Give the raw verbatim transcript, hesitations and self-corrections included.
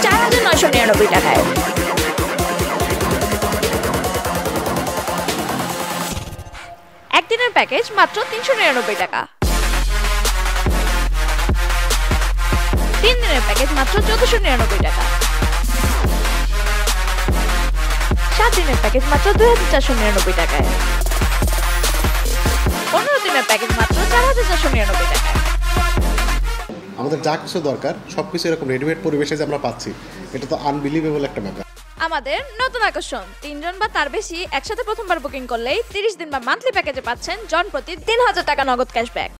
চার হাজার নয়শো নিরানব্বই টাকায়। একদিনের প্যাকেজ মাত্র তিনশো নিরানব্বই টাকা। তিন দিনের প্যাকেজ মাত্র চোদ্দশো নিরানব্বই টাকা। সাত দিনের প্যাকেজ মাত্র দুই হাজার চারশো নিরানব্বই টাকায়। পনেরো দিনের প্যাকেজ মাত্র চার হাজার চারশো নিরানব্বই টাকায়। আমাদের যা কিছু দরকার সবকিছু এরকম রেডিমেড পরিবেশে যে আমরা পাচ্ছি, এটা তো আনবিলিভেবল একটা ব্যাপার। আমাদের নতুন আকর্ষণ, তিনজন বা তার বেশি একসাথে প্রথমবার বুকিং করলেই তিরিশ দিন বা মান্থলি প্যাকেজে পাচ্ছেন জন প্রতি তিন হাজার টাকা নগদ ক্যাশব্যাক।